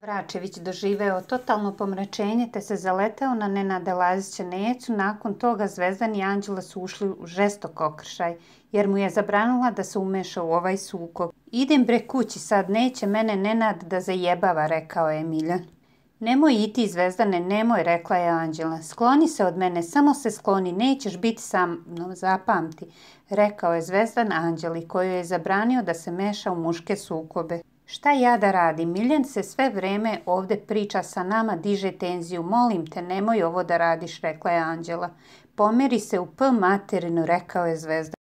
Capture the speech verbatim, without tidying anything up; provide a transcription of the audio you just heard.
Vračević doživeo totalno pomračenje te se zaleteo na Nenada Lazića Necu. Nakon toga Zvezdan i Anđela su ušli u žestok okršaj, jer mu je zabranila da se umeša u ovaj sukob. Idem bre kući sad, neće mene Nenad da zajebava, rekao je Miljan. Nemoj iti, Zvezdane, nemoj, rekla je Anđela. Skloni se od mene, samo se skloni, nećeš biti sa mnom, zapamti, rekao je Zvezdan Anđeli, kojoj je zabranio da se meša u muške sukobe. Šta ja da radim? Miljan se sve vreme ovde priča sa nama, diže tenziju. Molim te, nemoj ovo da radiš, rekla je Anđela. Pomeri se u p materinu, rekao je Zvezdan.